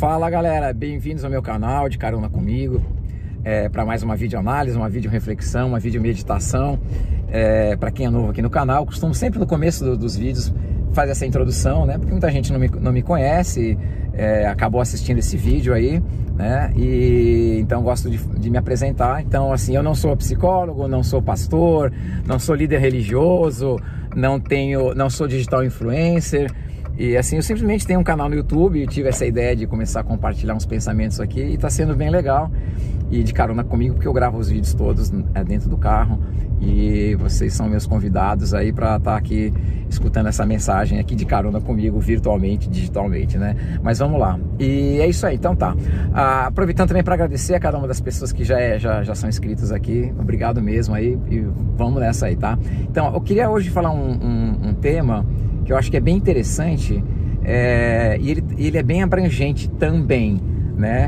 Fala galera, bem-vindos ao meu canal de Carona Comigo, para mais uma videoanálise, uma videoreflexão, uma videomeditação. Para quem é novo aqui no canal, costumo sempre no começo dos vídeos fazer essa introdução, né? Porque muita gente não me conhece, acabou assistindo esse vídeo aí, né? E então gosto de me apresentar. Então, assim, eu não sou psicólogo, não sou pastor, não sou líder religioso, não sou digital influencer. E assim, eu simplesmente tenho um canal no YouTube e tive essa ideia de começar a compartilhar uns pensamentos aqui e tá sendo bem legal. E de carona comigo, porque eu gravo os vídeos todos dentro do carro e vocês são meus convidados aí para estar aqui escutando essa mensagem aqui de carona comigo, virtualmente, digitalmente, né? Mas vamos lá. E é isso aí, então tá. Aproveitando também para agradecer a cada uma das pessoas que já são inscritas aqui, obrigado mesmo aí e vamos nessa aí, tá? Então, eu queria hoje falar um tema que eu acho que é bem interessante, e ele é bem abrangente também, né?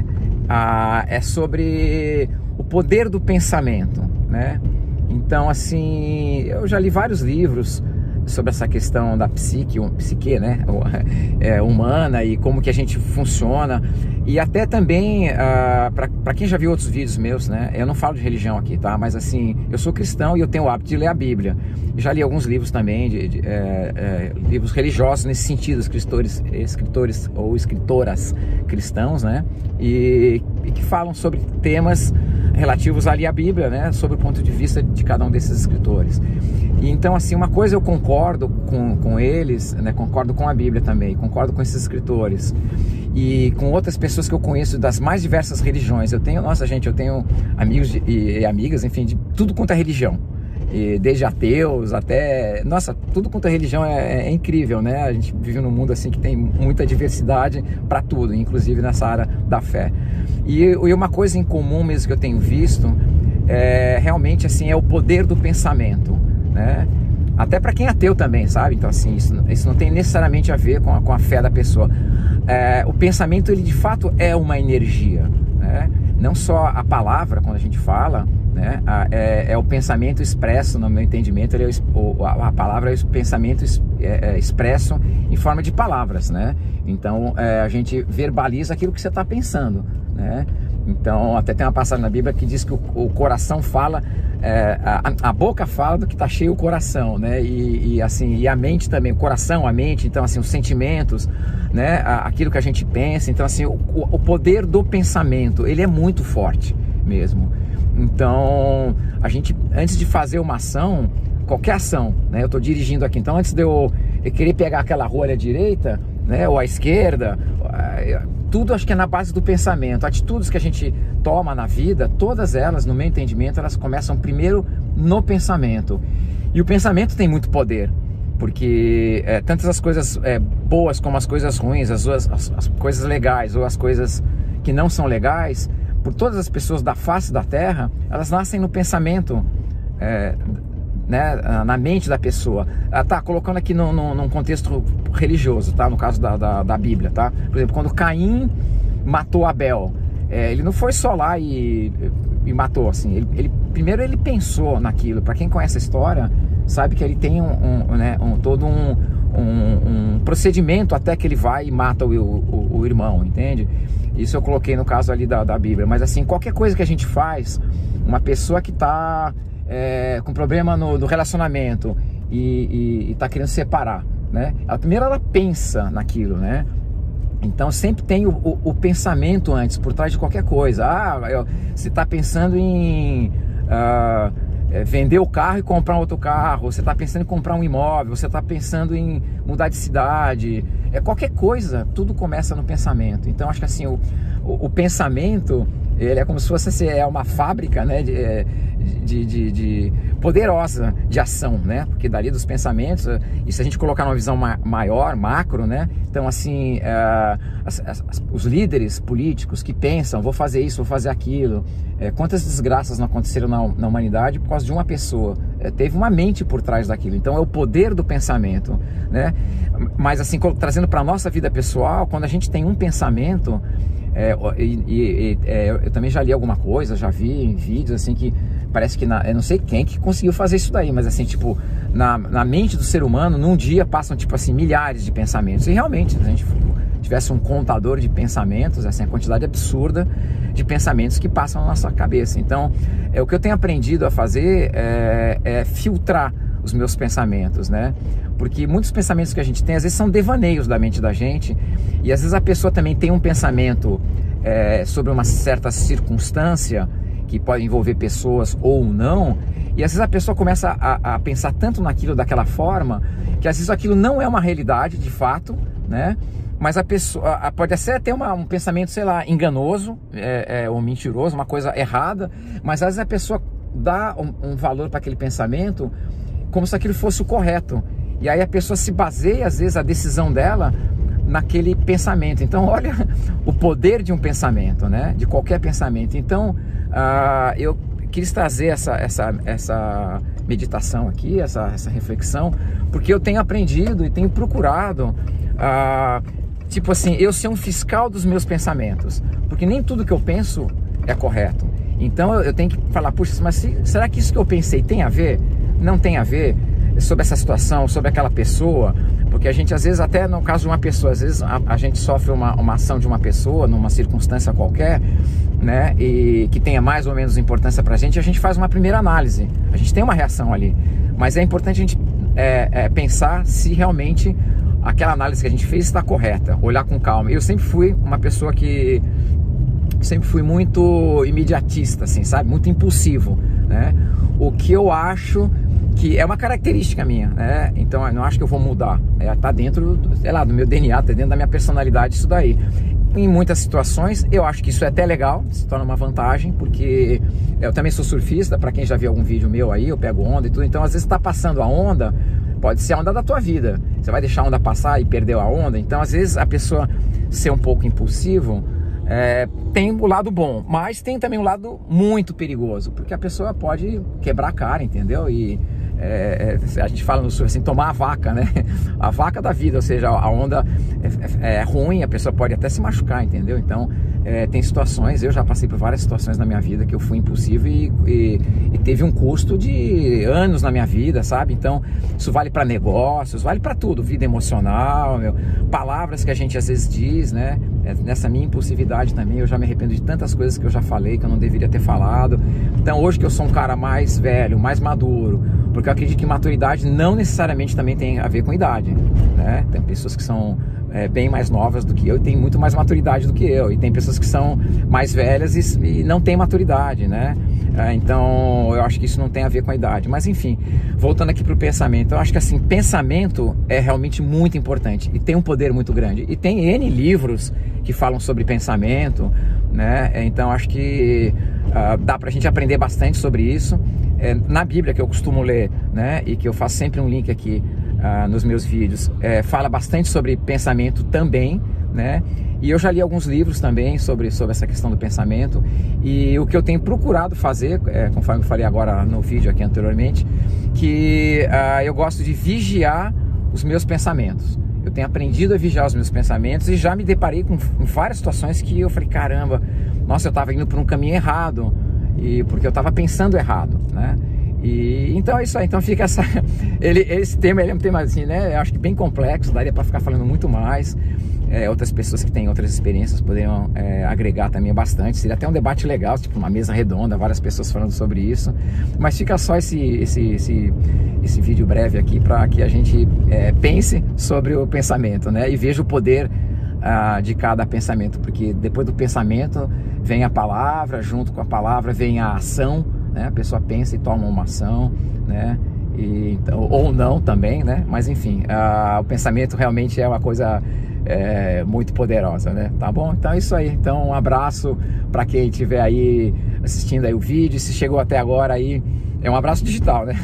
É sobre o poder do pensamento, né? Então, assim, eu já li vários livros sobre essa questão da psique, né? Humana e como que a gente funciona. E até também, para quem já viu outros vídeos meus, né? Eu não falo de religião aqui, tá? Mas assim, eu sou cristão e eu tenho o hábito de ler a Bíblia. Já li alguns livros também, livros religiosos nesse sentido, escritores ou escritoras cristãos, né? E que falam sobre temas relativos ali à Bíblia, né? Sobre o ponto de vista de cada um desses escritores. E então, assim, uma coisa eu concordo com eles, né? Concordo com a Bíblia também, concordo com esses escritores e com outras pessoas que eu conheço das mais diversas religiões. Eu tenho amigos e amigas, enfim, de tudo quanto é religião. E desde ateus até... Nossa, tudo quanto é religião é incrível, né? A gente vive num mundo assim que tem muita diversidade para tudo, inclusive nessa área da fé. E uma coisa em comum mesmo que eu tenho visto realmente assim, é o poder do pensamento, né? Até para quem é ateu também, sabe? Então assim, isso não tem necessariamente a ver com a fé da pessoa. O pensamento, ele de fato é uma energia, né? Não só a palavra, quando a gente fala, né? É o pensamento expresso, no meu entendimento, a palavra é o pensamento expresso em forma de palavras, né? Então a gente verbaliza aquilo que você está pensando, né? Então até tem uma passagem na Bíblia que diz que o coração fala, a boca fala do que está cheio o coração, né? E assim, e a mente também, o coração, a mente, então assim, os sentimentos, né? Aquilo que a gente pensa. Então assim, o poder do pensamento, ele é muito forte mesmo. Então a gente, antes de fazer uma ação, qualquer ação, né? Eu estou dirigindo aqui, então antes de eu querer pegar aquela rua à direita, né? Ou à esquerda, tudo acho que é na base do pensamento. Atitudes que a gente toma na vida, todas elas, no meu entendimento, elas começam primeiro no pensamento. E o pensamento tem muito poder, porque tantas as coisas boas como as coisas ruins, as coisas legais ou as coisas que não são legais, por todas as pessoas da face da terra, elas nascem no pensamento, né, na mente da pessoa. Tá, colocando aqui num contexto religioso, tá? No caso da Bíblia, tá? Por exemplo, quando Caim matou Abel, ele não foi só lá e matou, assim. Primeiro ele pensou naquilo. Para quem conhece a história, sabe que ele tem todo um procedimento até que ele vai e mata o irmão, entende? Isso eu coloquei no caso ali da Bíblia. Mas assim, qualquer coisa que a gente faz, uma pessoa que está com problema no relacionamento e está querendo separar, né? Primeiro ela pensa naquilo, né? Então sempre tem o pensamento antes, por trás de qualquer coisa. Você está pensando em vender o carro e comprar um outro carro, você está pensando em comprar um imóvel, você está pensando em mudar de cidade, qualquer coisa, tudo começa no pensamento. Então acho que assim, o pensamento, ele é como se fosse uma fábrica, né, poderosa de ação, né? Porque dali dos pensamentos, e se a gente colocar numa visão maior, macro, né? Então assim, os líderes políticos que pensam, vou fazer isso, vou fazer aquilo, quantas desgraças não aconteceram na humanidade por causa de uma pessoa? Teve uma mente por trás daquilo. Então é o poder do pensamento, né? Mas assim, trazendo para a nossa vida pessoal, quando a gente tem um pensamento, eu também já li alguma coisa, já vi em vídeos assim que parece que eu não sei quem que conseguiu fazer isso daí, mas assim, tipo, na mente do ser humano, num dia passam tipo assim milhares de pensamentos. E realmente, se a gente tivesse um contador de pensamentos, assim, a quantidade absurda de pensamentos que passam na nossa cabeça. Então, o que eu tenho aprendido a fazer é filtrar os meus pensamentos, né? Porque muitos pensamentos que a gente tem, às vezes são devaneios da mente da gente, e às vezes a pessoa também tem um pensamento sobre uma certa circunstância, que pode envolver pessoas ou não, e às vezes a pessoa começa a pensar tanto naquilo daquela forma, que às vezes aquilo não é uma realidade de fato, né? Mas a pessoa pode até ter um pensamento, sei lá, enganoso ou mentiroso, uma coisa errada, mas às vezes a pessoa dá um valor para aquele pensamento como se aquilo fosse o correto, e aí a pessoa se baseia, às vezes, a decisão dela naquele pensamento. Então, olha o poder de um pensamento, né? De qualquer pensamento. Então, eu quis trazer essa meditação aqui, essa reflexão, porque eu tenho aprendido e tenho procurado, tipo assim, eu ser um fiscal dos meus pensamentos, porque nem tudo que eu penso é correto. Então, eu tenho que falar, puxa, mas será que isso que eu pensei tem a ver? Não tem a ver sobre essa situação, sobre aquela pessoa, porque a gente, às vezes, até no caso de uma pessoa, às vezes a gente sofre uma ação de uma pessoa, numa circunstância qualquer, né, e que tenha mais ou menos importância pra gente, a gente faz uma primeira análise, a gente tem uma reação ali, mas é importante a gente pensar se realmente aquela análise que a gente fez está correta, olhar com calma. Eu sempre fui uma pessoa que sempre fui muito imediatista, assim, sabe, muito impulsivo, né, o que eu acho que é uma característica minha, né? Então eu não acho que eu vou mudar, tá dentro, sei lá, do meu DNA, tá dentro da minha personalidade isso daí. Em muitas situações eu acho que isso é até legal, se torna uma vantagem, porque eu também sou surfista, para quem já viu algum vídeo meu aí, eu pego onda e tudo, então às vezes tá passando a onda, pode ser a onda da tua vida, você vai deixar a onda passar e perdeu a onda, então às vezes a pessoa ser um pouco impulsivo, tem o lado bom, mas tem também um lado muito perigoso, porque a pessoa pode quebrar a cara, entendeu? E a gente fala no surf assim, tomar a vaca, né? A vaca da vida, ou seja, a onda é ruim, a pessoa pode até se machucar, entendeu? Então, tem situações, eu já passei por várias situações na minha vida que eu fui impulsivo e teve um custo de anos na minha vida, sabe? Então, isso vale para negócios, vale para tudo, vida emocional, palavras que a gente às vezes diz, né? Nessa minha impulsividade também, eu já me arrependo de tantas coisas que eu já falei, que eu não deveria ter falado. Então, hoje que eu sou um cara mais velho, mais maduro, porque eu acredito que maturidade não necessariamente também tem a ver com idade, né? Tem pessoas que são bem mais novas do que eu e tem muito mais maturidade do que eu, e tem pessoas que são mais velhas e não têm maturidade, né? Então eu acho que isso não tem a ver com a idade, mas enfim, voltando aqui para o pensamento, eu acho que assim, pensamento é realmente muito importante e tem um poder muito grande, e tem N livros que falam sobre pensamento, né? Então acho que dá pra gente aprender bastante sobre isso. Na Bíblia, que eu costumo ler, né, e que eu faço sempre um link aqui nos meus vídeos, fala bastante sobre pensamento também, né? E eu já li alguns livros também sobre essa questão do pensamento, e o que eu tenho procurado fazer, conforme eu falei agora no vídeo aqui anteriormente, que eu gosto de vigiar os meus pensamentos. Eu tenho aprendido a vigiar os meus pensamentos e já me deparei com várias situações que eu falei, caramba, nossa, eu estava indo por um caminho errado, porque eu estava pensando errado, né? E então é isso aí, então fica esse tema, ele é um tema assim, né? Eu acho que bem complexo, daria para ficar falando muito mais. Outras pessoas que têm outras experiências poderiam agregar também bastante. Seria até um debate legal, tipo uma mesa redonda, várias pessoas falando sobre isso. Mas fica só esse vídeo breve aqui para que a gente pense sobre o pensamento, né? E veja o poder de cada pensamento, porque depois do pensamento vem a palavra, junto com a palavra vem a ação, né? A pessoa pensa e toma uma ação, né? Ou não também, né? Mas enfim, o pensamento realmente é uma coisa muito poderosa, né? Tá bom? Então é isso aí. Então um abraço para quem estiver aí assistindo aí o vídeo. Se chegou até agora aí, é um abraço digital, né?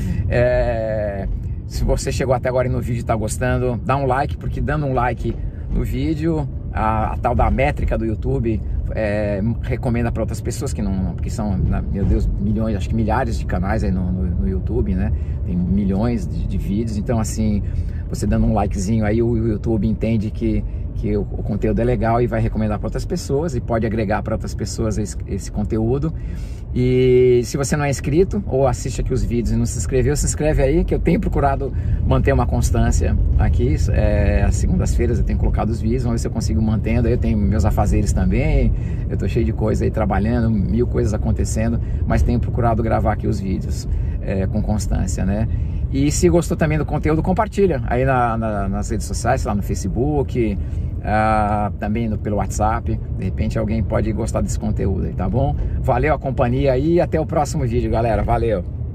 Se você chegou até agora no vídeo e tá gostando, dá um like, porque dando um like no vídeo, a tal da métrica do YouTube recomenda para outras pessoas que não, porque são, meu Deus, milhões, acho que milhares de canais aí no YouTube, né? Tem milhões de vídeos, então assim, você dando um likezinho aí, o YouTube entende que o conteúdo é legal e vai recomendar para outras pessoas e pode agregar para outras pessoas esse conteúdo. E se você não é inscrito ou assiste aqui os vídeos e não se inscreveu, se inscreve aí, que eu tenho procurado manter uma constância aqui. Às segundas-feiras eu tenho colocado os vídeos, vamos ver se eu consigo mantendo. Aí eu tenho meus afazeres também, eu tô cheio de coisa aí trabalhando, 1000 coisas acontecendo, mas tenho procurado gravar aqui os vídeos com constância, né? E se gostou também do conteúdo, compartilha aí nas redes sociais, lá no Facebook, também pelo WhatsApp. De repente alguém pode gostar desse conteúdo aí, tá bom? Valeu a companhia aí e até o próximo vídeo, galera. Valeu!